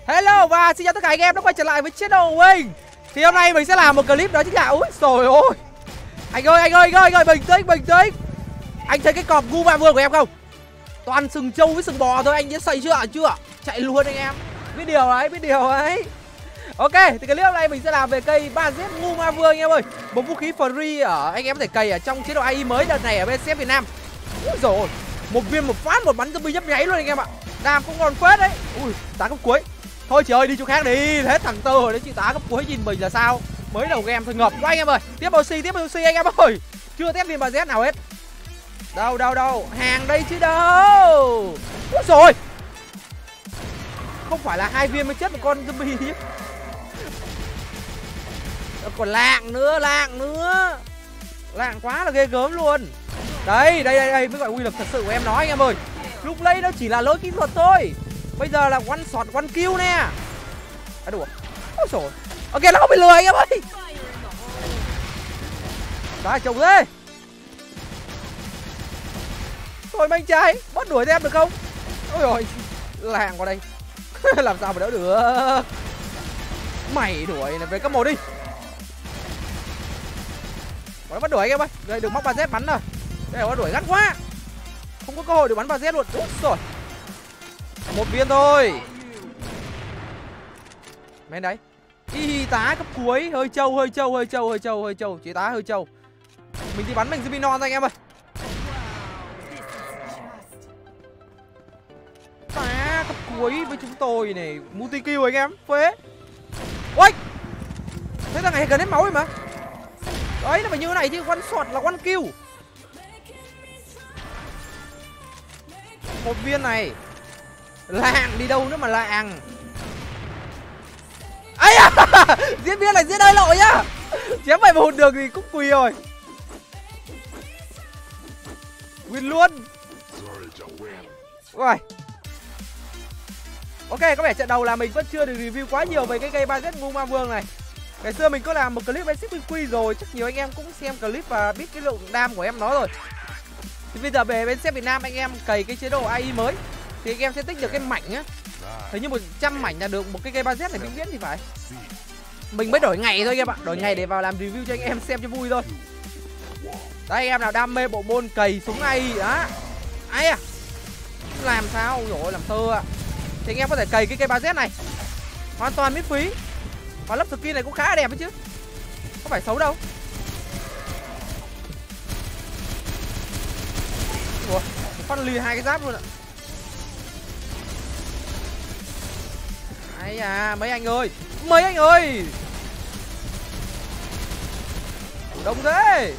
Hello và xin chào tất cả anh em đã quay trở lại với channel của mình. Thì hôm nay mình sẽ làm một clip đó chính là ui trời ơi. Anh ơi, bình tĩnh. Anh thấy cái cọp gu ba vương của em không? Toàn sừng trâu với sừng bò thôi, anh biết xây chưa? Chạy luôn anh em. Biết điều ấy. Ok, thì clip hôm nay mình sẽ làm về cây 3Z ngu ma vương anh em ơi. Một vũ khí free ở anh em có thể cày ở trong chế độ AI mới đợt này ở bên CF Việt Nam. Ui rồi, một viên một phát một bắn zombie nhấp nháy luôn anh em ạ. Đam cũng ngon phết đấy. Ui, tá cấp cuối. Thôi chị ơi, đi chỗ khác đi. Hết thằng Tơ rồi đấy, chị tá cấp cuối nhìn mình là sao? Mới đầu game thôi ngập quá anh em ơi. Tiếp oxy anh em ơi. Chưa test viên 3Z nào hết. Đâu, hàng đây chứ đâu. Ui rồi. Không phải là 2 viên mới chết một con zombie chứ. Còn lạng nữa. Lạng quá là ghê gớm luôn. Đây mới gọi uy lực thật sự của em nói anh em ơi. Lúc nãy nó chỉ là lỗi kỹ thuật thôi. Bây giờ là one shot one kill nè. À đủ. Ôi trời. Ok, nó không bị lừa anh em ơi. Đấy chồng thế. Thôi anh trai, bắt đuổi em được không? Ôi rồi, lạng qua đây. Làm sao mà đỡ được. Mày đuổi này về cấp 1 đi. Nó bắt đuổi anh em ơi. Đây đừng móc 3Z bắn rồi. Đây là bắt đuổi gắt quá. Không có cơ hội để bắn 3Z luôn. Úi rồi. Một viên thôi. Men đấy. Y tá cấp cuối, hơi trâu. Chỉ tá hơi trâu. Mình đi bắn mình zombie non thôi anh em ơi. Tá cấp cuối với chúng tôi này, multi kill anh em, phế. Ôi. Thế thằng này gần hết máu rồi mà. Đấy nó phải như thế này chứ, one shot là one kill. Một viên này. Lạng đi đâu nữa mà lạng. Ấy à. Diễn viên này diễn hơi lội nhá. Chém vậy mà hụt được thì cũng quỳ rồi. Win luôn. Rồi. Ok, có vẻ trận đầu là mình vẫn chưa được review quá nhiều về cái cây 3Z ngu ma vương này. Ngày xưa mình có làm một clip basic quy rồi, chắc nhiều anh em cũng xem clip và biết cái lượng đam của em nó rồi. Thì bây giờ về bên CF Việt Nam anh em cày cái chế độ AI mới thì anh em sẽ tích được cái mảnh á. Hình như 100 mảnh là được một cái cây 3Z này vĩnh viễn thì phải. Mình mới đổi ngày thôi anh em ạ, đổi ngày để vào làm review cho anh em xem cho vui thôi. Đấy anh em nào đam mê bộ môn cày súng AI đó. Ai à. Làm sao rồi làm thơ ạ. Thì anh em có thể cày cái cây 3Z này hoàn toàn miễn phí. Và lớp skin này cũng khá là đẹp đấy chứ. Không phải xấu đâu. Ủa, phát lì 2 cái giáp luôn ạ. Ấy à, mấy anh ơi. Đông thế.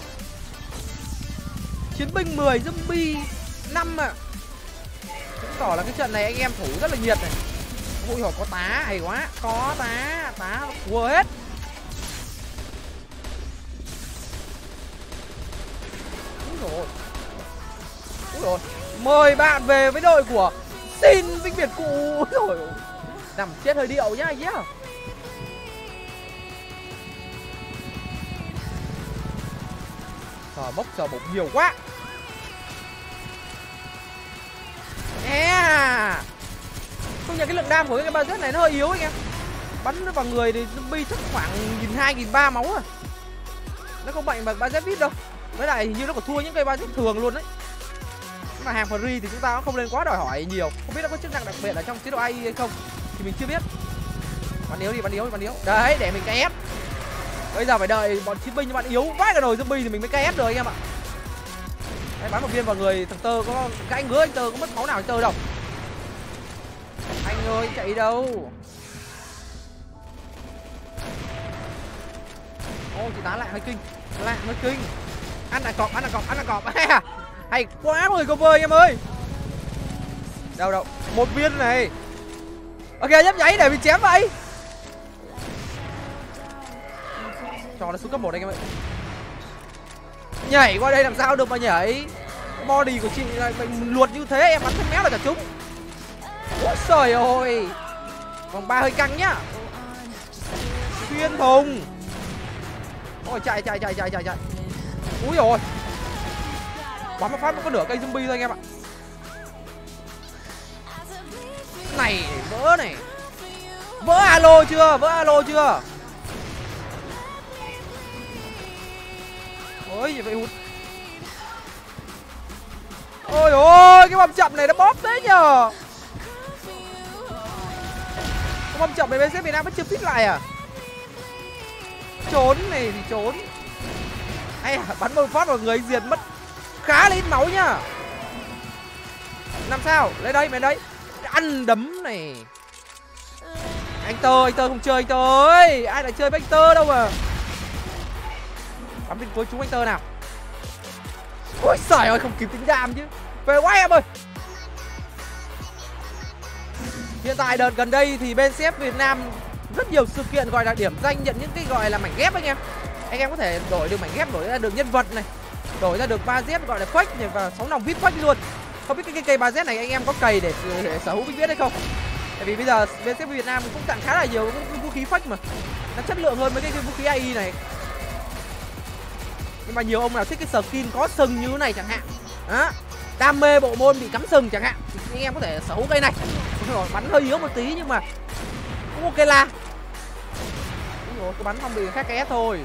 Chiến binh 10 zombie 5 à. Chứng tỏ là cái trận này anh em thủ rất là nhiệt này. Ui hồi có tá hay quá. Có tá cua hết. Úi rồi. Mời bạn về với đội của Xin Vĩnh Việt Cụ. Rồi nằm chết hơi điệu nhá anh nhá. Sờ bốc nhiều quá. Công nhận cái lượng đam của cái 3Z này nó hơi yếu anh em. Bắn nó vào người thì zombie chắc khoảng 1.200-1.300 máu à. Nó không mạnh bằng 3Z VIP đâu. Với lại hình như nó còn thua những cây 3Z thường luôn đấy. Nhưng mà hàng free thì chúng ta cũng không lên quá đòi hỏi nhiều. Không biết nó có chức năng đặc biệt ở trong chế độ AI hay không thì mình chưa biết. Bắn yếu. Đấy để mình KS. Bây giờ phải đợi bọn chiến binh cho bạn yếu vãi cả nồi zombie thì mình mới KS được anh em ạ. Đấy, bắn một viên vào người thằng Tơ có cái anh ngứa anh Tơ có mất máu nào anh Tơ đâu. Anh ơi chạy đâu. Ô chị tá lại hơi kinh. Ăn là cọp. Hay quá người cover em ơi. Đâu một viên này. Ok nhấp nháy để mình chém vậy. Cho nó xuống cấp 1 anh em ơi. Nhảy qua đây làm sao được mà nhảy. Body của chị là mình luột như thế em bắn thêm méo là cả trúng. Ôi trời ơi. Vòng 3 hơi căng nhá. Xuyên thùng. Ôi chạy. Úi rồi. Bắn một phát nó có nửa cây zombie thôi anh em ạ. này vỡ này. Vỡ alo chưa? Vỡ alo chưa? Ôi gì vậy hụt. Ôi ôi, cái bom chậm này nó bóp thế nhờ. Cái bom chậm này bên Việt Nam vẫn chưa fit lại à? Trốn này thì trốn. Hay à, bắn một phát vào người diệt mất khá là ít máu nhá. Làm sao? Lấy đây, mày đây. Ăn đấm này. Anh Tơ không chơi anh Tơ ơi. Ai lại chơi với anh Tơ đâu mà. Bắn bên cuối chúng anh Tơ nào. Ôi trời ơi, không kịp tính đam chứ. Về quá em ơi. Hiện tại đợt gần đây thì bên CF Việt Nam rất nhiều sự kiện gọi là điểm danh nhận những cái gọi là mảnh ghép anh em. Anh em có thể đổi được mảnh ghép, đổi ra được nhân vật này, đổi ra được 3Z gọi là fake này, và 6 nòng VIP fake luôn. Không biết cái cây 3Z này anh em có cày để sở hữu biết hay không? Tại vì bây giờ bên CF Việt Nam cũng tặng khá là nhiều cái vũ khí fake mà nó chất lượng hơn mấy cái vũ khí AI này. Nhưng mà nhiều ông nào thích cái skin có sừng như thế này chẳng hạn, đó, đam mê bộ môn bị cắm sừng chẳng hạn, thì anh em có thể sở hữu cây này. Rồi bắn hơi yếu một tí nhưng mà cũng ok là. Ủa, cái bắn không bị khác ké thôi.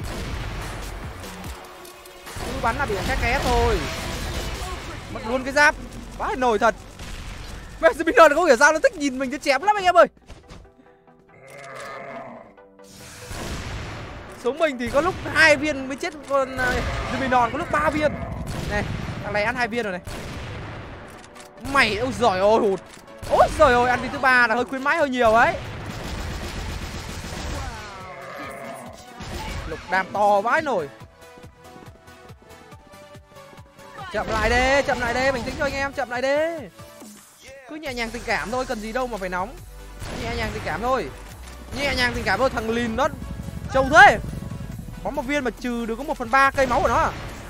Cứ bắn là bị khác ké thôi. Mất luôn cái giáp. Vãi nổi thật. Messi không hiểu sao nó thích nhìn mình cho chém lắm anh em ơi. Số mình thì có lúc 2 viên mới chết, còn Dominon có lúc 3 viên. Này, thằng này ăn 2 viên rồi này. Mày ôi giời ơi hụt. Ôi giời ơi, ăn viên thứ 3 là hơi khuyến mãi hơi nhiều ấy. Lục đam to vãi nổi. Chậm lại đi, bình tĩnh cho anh em, chậm lại đi. Cứ nhẹ nhàng tình cảm thôi, cần gì đâu mà phải nóng. Nhẹ nhàng tình cảm thôi. Thằng Lìn nó trâu thế. Bóng một viên mà trừ được có 1/3 cây máu của nó.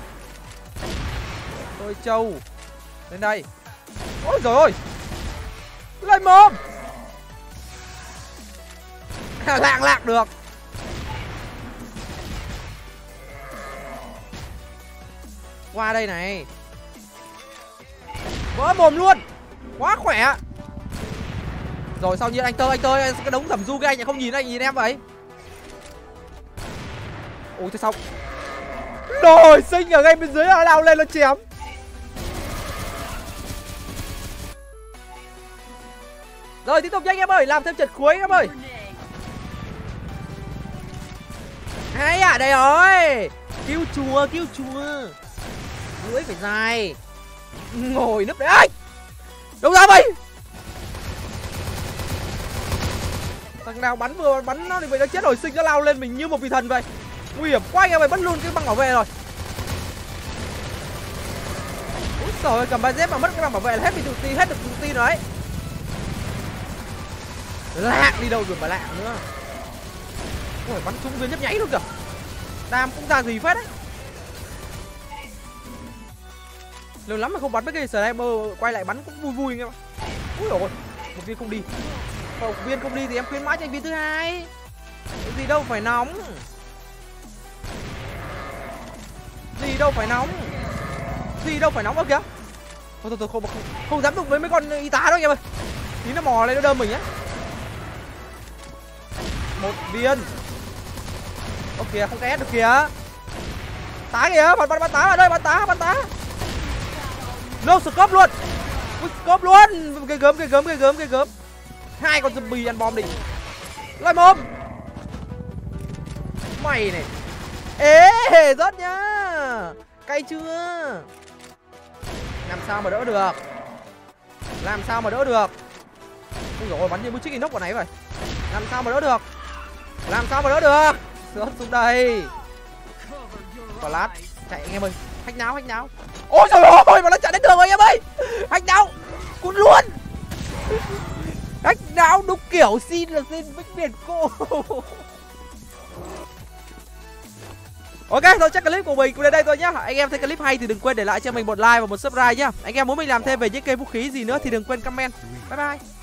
Tôi trâu. Lên đây. Ôi giời ơi. Lên mồm. Lạng được. Qua đây này. Vỡ mồm luôn. Quá khỏe. Rồi sau nhiên anh Tơ cái đống thẩm du cái anh không nhìn anh nhìn em vậy. Ôi thế xong. Rồi sinh ở ngay bên dưới là lao lên nó chém. Rồi tiếp tục nhanh em ơi, làm thêm trận cuối em ơi. Hay à, đây rồi. Cứu chùa. Lưỡi phải dài. Ngồi nấp đấy. Đâu ra vậy? Thằng nào bắn vừa bắn nó thì vậy nó chết hồi sinh, nó lao lên mình như một vị thần vậy. Nguy hiểm quá anh em ơi, bắt luôn cái băng bảo vệ rồi. Úi trời ơi, cầm 3Z mà mất cái băng bảo vệ là hết được tự tin rồi đấy. Lạng đi đâu được mà lạng nữa. Ôi, bắn trúng viên nhấp nháy luôn kìa. Đam cũng ra gì phết đấy. Lâu lắm mà không bắn mấy cái sniper, quay lại bắn cũng vui anh em. Úi dồi ôi, một viên không đi. Một viên không đi thì em khuyến mãi cho anh viên thứ hai. Cái gì đâu phải nóng. Gì đâu phải nóng ơ kìa. Thôi không dám đụng với mấy con y tá đâu anh em ơi. Tí nó mò lên nó đơm mình á. Một viên. Ơ kìa, không cái được kìa. Tá kìa, bắn tá ở đây, bắn tá. No scope luôn. Ui, scope luôn. Cái gớm. Hai con zombie ăn bom đi. Lại mồm. Mày này. Ê, rớt nhá. Cay chưa? Làm sao mà đỡ được. Ui dồi ôi, bắn như bút chích inox vào này vậy. Làm sao mà đỡ được. Rớt xuống đây. Flash. Chạy anh em ơi. Hack náo. Ôi trời ơi, mà nó chạy đến đường rồi em ơi. Hack náo. Cút luôn. Hack náo đúng kiểu xin vĩnh biệt cô. Ok, thôi chắc clip của mình cũng đến đây thôi nhá. Anh em thấy clip hay thì đừng quên để lại cho mình một like và một subscribe nhá. Anh em muốn mình làm thêm về những cây vũ khí gì nữa thì đừng quên comment. Bye bye.